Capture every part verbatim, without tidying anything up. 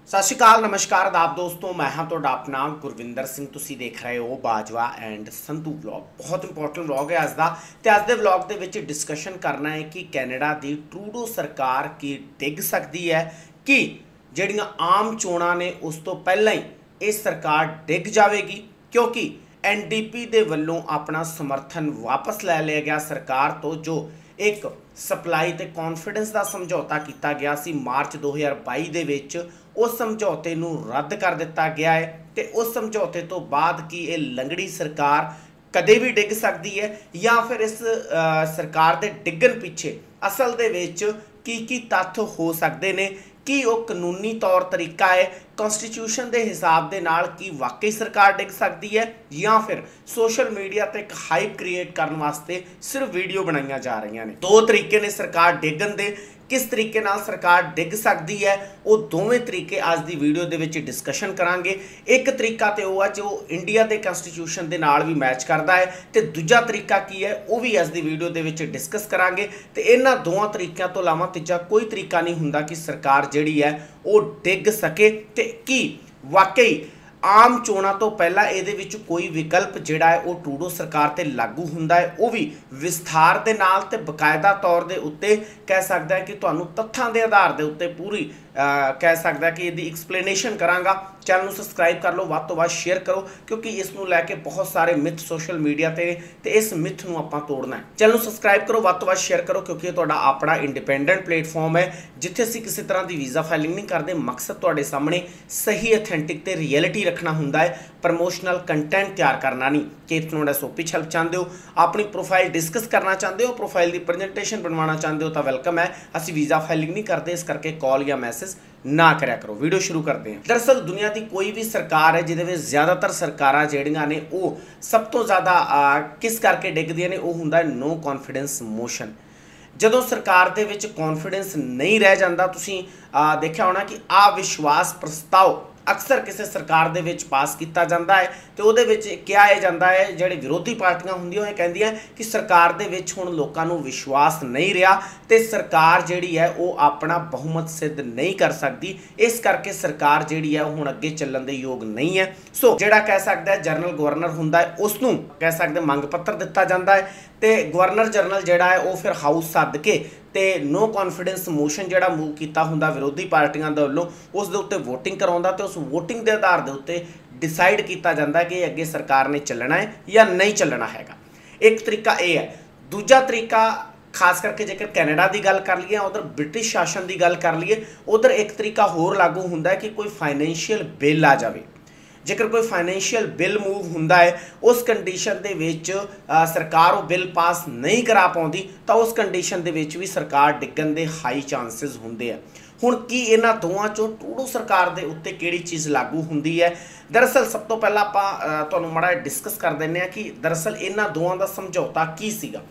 सत श्री अकाल नमस्कार आदाब दोस्तों, मैं हाँ तुहाडा अपना गुरविंदर सिंह। तुसीं देख रहे हो बाजवा एंड संधू व्लॉग। बहुत इंपॉर्टेंट व्लॉग है अज का। तो अज के व्लॉग के विच डिस्कशन करना है कि कैनेडा की ट्रूडो सरकार की डिग सकती है कि जिहड़ियां आम चोणां ने उस तो पहला ही ये सरकार डिग जाएगी, क्योंकि एन डी पी के वलों अपना समर्थन वापस लै लिया गया सरकार तो। जो एक सप्लाई ते कॉन्फिडेंस का समझौता किया गया सी मार्च दो हज़ार बाई दे विच, उस समझौते नूं रद्द कर दिता गया है। तो उस समझौते तो बाद की ये लंगड़ी सरकार कदे भी डिग सकती है, या फिर इस आ, सरकार के डिगन पिछे असल दे विच की की तत्थ हो सकते हैं, कि वो कानूनी तौर तरीका है कॉन्स्टिट्यूशन के हिसाब के नाल कि वाकई सरकार डिग सकती है, या फिर सोशल मीडिया ते एक हाइप क्रिएट करने वास्ते सिर्फ वीडियो बनाई जा रही ने। दो तरीके ने सरकार डिगन दे, किस तरीके नाल सरकार डिग सकती है वो दोवें तरीके अज की वीडियो के विच डिस्कशन करांगे। एक तरीका तो वह है जो इंडिया के कॉन्स्टिट्यूशन के नाल भी मैच करता है, तो दूजा तरीका की है वो भी अज की वीडियो के विच डिस्कस करांगे। तो इन्हां दोवां तरीकों तो इलावा तीजा कोई तरीका नहीं हुंदा कि सरकार जिहड़ी है वो डिग सके, ते कि वाकई आम चोणां तो पहला इहदे विच कोई विकल्प जिहड़ा है वो ट्रूडो सरकार ते लागू हुंदा है, वो भी विस्तार दे नाल ते बकायदा तौर दे उत्ते कह सकदा है कि तुहानूं तत्थां दे आधार दे उत्ते पूरी आ, कह सकदा है कि इहदी एक्सप्लेनेशन करांगा। चैनल नूं सबसक्राइब कर लो, वध तो वध शेयर करो, क्योंकि इस नूं लैके बहुत सारे मिथ सोशल मीडिया ते ते इस मिथ नूं आपां तोड़ना है। चैनल नूं सबसक्राइब करो, वध तो वध शेयर करो, क्योंकि ये तुहाडा अपना इंडिपेंडेंट प्लेटफॉर्म है जिथे असीं किसी तरह की वीज़ा फाइलिंग नहीं करते। मकसद तुहाडे सामने सही अथेंटिक ते रियलिटी रखना हुंदा है, प्रमोशनल कंटेंट तैयार करना नहीं। कि तुहाडा एसओपी हेल्प चाहते हो, अपनी प्रोफाइल डिस्कस करना चाहते हो, प्रोफाइल की प्रजेंटेशन बनवाना चाहते हो तो वेलकम है। असीं वीज़ा फाइलिंग नहीं करते, इस करके कॉल या मैसेज ना करया करो। वीडियो शुरू करते हैं। दरअसल दुनिया की कोई भी सरकार है जिहदे विच ज़्यादातर सरकारां जिहड़ियां ने वो सब तो ज़्यादा किस करके डिगदियां ने, वो हुंदा है नो कॉन्फिडेंस मोशन। जदों सरकार दे विच कॉन्फिडेंस नहीं रह जाता, तुसीं देखिया होना कि अविश्वास प्रस्ताव अक्सर किसी सरकार दे विच पास किया जाता है, तो उहदे विच क्या है जाता है, जिहड़ी विरोधी पार्टियां हुंदियां ओह कहंदियां कि सरकार दे विच हुण लोकां नूं विश्वास नहीं रहा, तो सरकार जिहड़ी है वो अपना बहुमत सिद्ध नहीं कर सकती, इस करके सरकार जिहड़ी है हुण अगे चलण दे योग नहीं है। सो जिहड़ा कह सकदा है जनरल गवर्नर हुंदा है, उसनूं कह सकदे मंग पत्र दिता जाता है, तो गवर्नर जनरल जिहड़ा है वो फिर हाउस सद के ते नो कॉन्फिडेंस मोशन जिहड़ा मूव किया हुंदा विरोधी पार्टियां दे वल्लों, उस दे उत्ते वोटिंग करवाउंदा, ते उस वोटिंग के आधार के उत्ते डिसाइड किया जाता है कि अगे सरकार ने चलना है या नहीं चलना हैगा। एक तरीका यह है। दूजा तरीका खास करके जेकर कैनेडा की गल कर लीए, उधर ब्रिटिश शासन की गल कर लीए, उधर एक तरीका होर लागू हुंदा है कि कोई फाइनैंशियल बिल आ जाए। जेकर कोई फाइनैंशियल बिल मूव हुंदा है, उस कंडीशन दे विच सरकार वो बिल पास नहीं करा पाउंदी, तो उस कंडीशन दे विच भी सरकार डिगन दे हाई चांसिस हुंदे है। हुण की इन्हां दोवां चों ट्रूडो सरकार दे उत्ते किहड़ी चीज़ लागू हुंदी है? दरअसल सब तो पहला आपां तुहानूं माड़ा डिस्कस कर दिंदे आ कि दरअसल इन्हां दोवां दा समझौता की सीगा।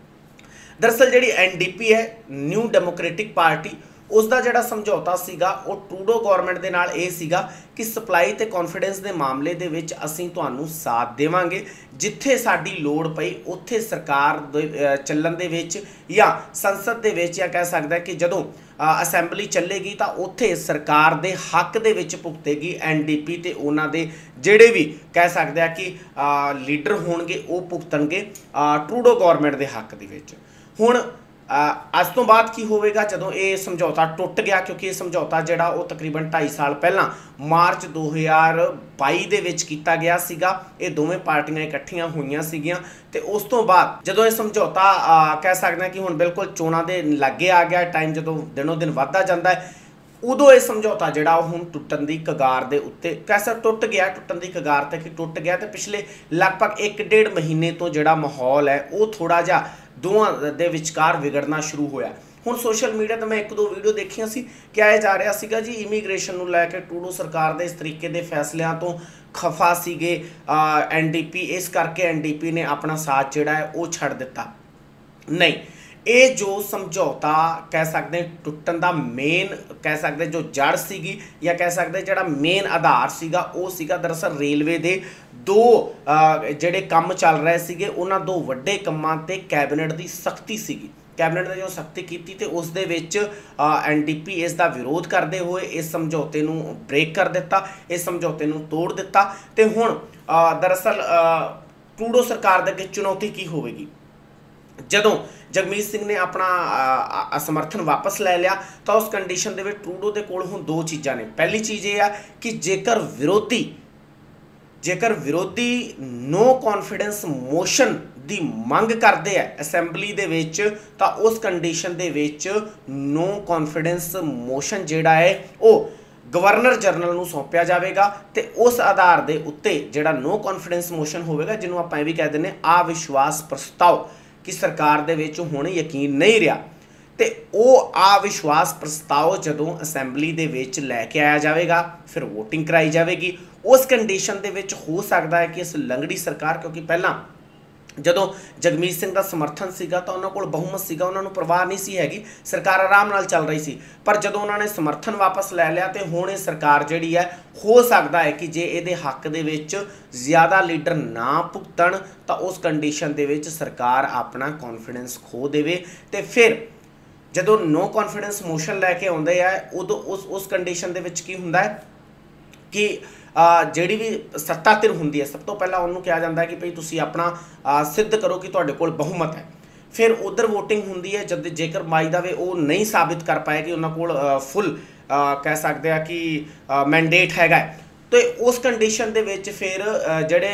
दरअसल जिहड़ी एन डी पी है, न्यू डेमोक्रेटिक पार्टी, उसका जिहड़ा समझौता सीगा वो ट्रूडो गवर्नमेंट दे नाल ये सीगा कि सप्लाई ते कॉन्फिडेंस के मामले दे विच असीं तुहानूं साथ देवांगे, जिथे साडी लोड़ पई उत्थे सरकार दे चलण दे विच या संसद दे विच, या कह सकदा कि जदों असैंबली चलेगी तो उत्थे सरकार दे हक दे विच भुगतेगी एन डी पी, ते उन्हां दे जिहड़े भी कह सकदा कि लीडर होणगे वो भुगतणगे ट्रूडो गवर्नमेंट दे हक दे विच। हुण अज तो बाद की होवेगा जदों ये समझौता टुट गया, क्योंकि ये समझौता जिहड़ा वो तकरीबन ढाई साल पहला मार्च दो हज़ार बाई दे विच कीता गया सीगा। ये दोवें पार्टियां इकट्ठियां होईयां सीगियां, ते उस तो बाद जदों ये समझौता कह सकते हैं कि हुण बिल्कुल चोणां दे लागे आ गया टाइम, जदों दिनों दिन वधदा जांदा है, उदों ये समझौता जिहड़ा हुण टुटण दी कगार दे उत्ते कैसा टुट गया, टुटण दी कगार ते कि टुट गया। तो पिछले लगभग एक डेढ़ महीने तो जिहड़ा माहौल है वो थोड़ा जिहा दोवां दे विचकार विगड़ना शुरू होया। हुण सोशल मीडिया तो मैं एक दो वीडियो देखियां सी, क्या यह जा रहा सीगा जी इमीग्रेशन नूं लैके ट्रूडो सरकार दे इस तरीके दे फैसलियां तो खफा सीगे एन डी पी, इस करके एन डी पी ने अपना साथ जिहड़ा है वो छड्ड दिता। नहीं, ये जो समझौता कह सकते हैं टुटन का मेन कह सकते जो जड़ सीगी, या कह सकते जोड़ा मेन आधार सीगा वो सीगा दरअसल रेलवे के दो जिहड़े काम चल रहे सीगे, उन्हां दो वड्डे कामां ते कैबिनेट की सख्ती सीगी। कैबिनेट ने जो सख्ती की तो उस दे विच एन डी पी इस दा विरोध करते हुए इस समझौते नूं ब्रेक कर दिता, इस समझौते नूं तोड़ दिता। तो हुण दरअसल ट्रूडो सरकार दे अगे चुनौती की होवेगी? जदों जगमीत सिंह ने अपना असमर्थन वापस लै लिया तो उस कंडीशन दे विच ट्रूडो दे कोल हुण दो चीज़ां ने। पहली चीज़ ये है कि जेकर विरोधी जेकर विरोधी नो कॉन्फिडेंस मोशन की मंग करते हैं असैंबली दे विच, तो उस कंडीशन दे विच नो कॉन्फिडेंस मोशन जिहड़ा है वो गवर्नर जनरल नूं सौंपिया जाएगा। तो उस आधार के उत्ते जिहड़ा नो कॉन्फिडेंस मोशन होगा, जिन्हों आपां ये भी कह दें अविश्वास प्रस्ताव कि सरकार दे विच हुण यकीन नहीं रहा, तो वो अविश्वास प्रस्ताव जदों असैंबली दे विच लैके आया जाएगा, फिर वोटिंग कराई जाएगी। उस कंडीशन दे विच हो सकता है कि इस लंगड़ी सरकार, क्योंकि पहला जदों जगमीत सिंह का समर्थन सीगा तो उन्होंने कोल बहुमत सीगा, उन्होंने परवाह नहीं सी हैगी, सरकार आराम नाल चल रही सी। पर जदों उन्होंने समर्थन वापस लै लिया तो हुण ये सरकार जिहड़ी है हो सकता है कि जे इहदे हक दे विच ज़्यादा लीडर ना भुगतण तो उस कंडीशन दे विच सरकार अपना कॉन्फिडेंस खो देवे। तो फिर जदों नो कॉन्फिडेंस मोशन लैके आउंदे आ उदों उस उस कंडीशन दे विच की हुंदा है कि जिहड़ी भी सत्ता धिर हुंदी है सब तो पहला उन्होंने कहा जाता है कि भाई तुसी अपना आ, सिद्ध करो कि तुहाडे कोल बहुमत है। फिर उधर वोटिंग हुंदी है, जब जेकर माई दावे वो नहीं साबित कर पाए कि उन्होंने कोल फुल आ, कह सकते हैं कि मैंडेट हैगा, तो उस कंडीशन दे विच फिर जिहड़े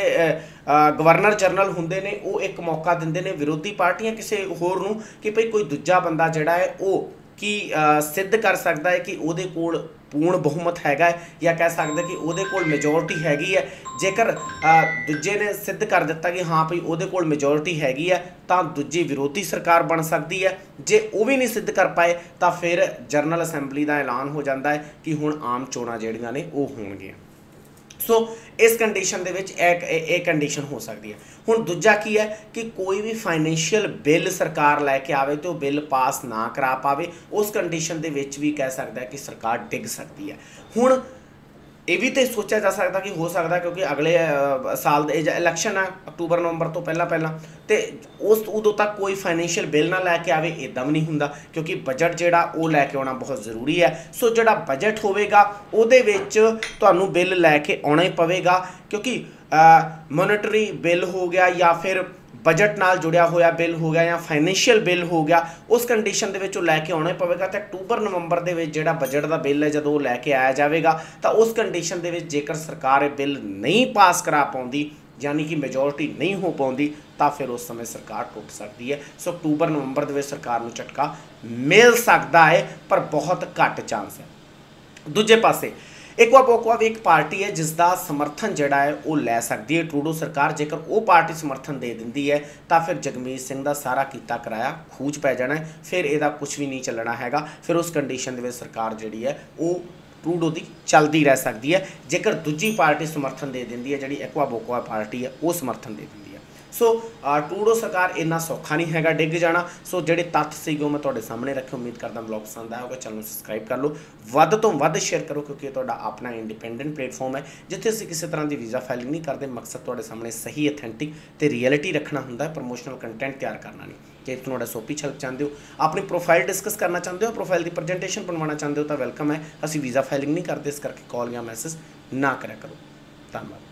गवर्नर जनरल हुंदे ने वो एक मौका दिंदे ने विरोधी पार्टियां किसी होर नूं कि भाई कोई दूजा बंदा जिहड़ा है वो कि सिद्ध कर सकता है कि उहदे कोल पूर्ण बहुमत हैगा, या कह सकते कि उहदे कोल मेजोरिटी हैगी है। जेकर दूजे ने सिद्ध कर दिता कि हाँ भाई उहदे कोल मेजोरिटी हैगी है तो दूजी विरोधी सरकार बन सकती है। जे वो भी नहीं सिद्ध कर पाए तो फिर जनरल असैंबली का ऐलान हो जाता है कि हुण आम चोणां जिहड़ियां ने वो होणगीਆਂ। सो so, इस कंडीशन दे विच एक एक कंडीशन हो सकती है। हुण दूजा की है कि कोई भी फाइनैंशियल बिल सरकार लैके आवे तो बिल पास ना करा पावे, उस कंडीशन दे विच भी कह सकता है कि सरकार डिग सकती है। हुण ये भी तो सोचा जा सकता कि हो सकता क्योंकि अगले साल इलैक्शन है अक्तूबर नवंबर तो पहला पहला, तो उस उदों तक कोई फाइनैंशियल बिल ना लैके आवे इदां भी नहीं हुंदा, क्योंकि बजट जिहड़ा वो लैके आना बहुत जरूरी है। सो जिहड़ा बजट होवेगा उहदे विच तुहानूं बिल लैके आना ही पवेगा, क्योंकि मोनेटरी बिल हो गया या फिर बजट नाल जुड़िया होया बिल हो गया या फाइनैंशियल बिल हो गया, उस कंडीशन दे विच लैके आना पवेगा। तो अक्तूबर नवंबर दे विच जिहड़ा बजट का बिल है जदों लैके आया जाएगा तो उस कंडीशन दे विच जेकर सरकार बिल नहीं पास करा पाउंदी यानी कि मेजोरिटी नहीं हो पाउंदी तो फिर उस समय सरकार टुट सकती है। सो अक्तूबर नवंबर दे विच सरकार नूं झटका मिल सकता है, पर बहुत घट चांस है। दूजे पासे इक्वा बोकवा भी एक पार्टी है जिसका समर्थन जिहड़ा है वो लै सकती है ट्रूडो सरकार। जेकर वो पार्टी समर्थन दे दिंदी है तो फिर जगमीत सिंह का सारा कीता कराया खूज पै जाना है, फिर इसका कुछ भी नहीं चलना हैगा। फिर उस कंडीशन में सरकार जिहड़ी है वो ट्रूडो की चलती रह सकती है। जेकर दूजी पार्टी समर्थन दे दिंदी है, जिहड़ी इक्वा बोकवा पार्टी है वो समर्थन दे दिंदी है। सो ट्रूडो सरकार इन्ना सौखा नहीं हैगा डिग जाना। सो जिहड़े तत्थ सीगे वो मैं तुहाडे सामने रखे। उम्मीद करदा ब्लॉग पसंद आया होगा, चैनल सबसक्राइब कर लो, वध तो वध शेयर करो, क्योंकि ये तुहाडा अपना इंडिपेंडेंट प्लेटफॉर्म है जिथे असीं किसी तरह की वीज़ा फाइलिंग नहीं करते। मकसद तुहाडे सामने सही अथेंटिक तो रियलिटी रखना हुंदा है, प्रमोशनल कंटेंट तैयार करना नहीं। जे तुहाडा सोपी छलक चाहते हो, अपनी प्रोफाइल डिस्कस करना चाहते हो, प्रोफाइल की प्रजेंटेशन बनवाना चाहते हो तो वेलकम है। असीं वीज़ा फाइलिंग नहीं करते, इस करके कॉल या मैसेज ना करा करो। धन्यवाद।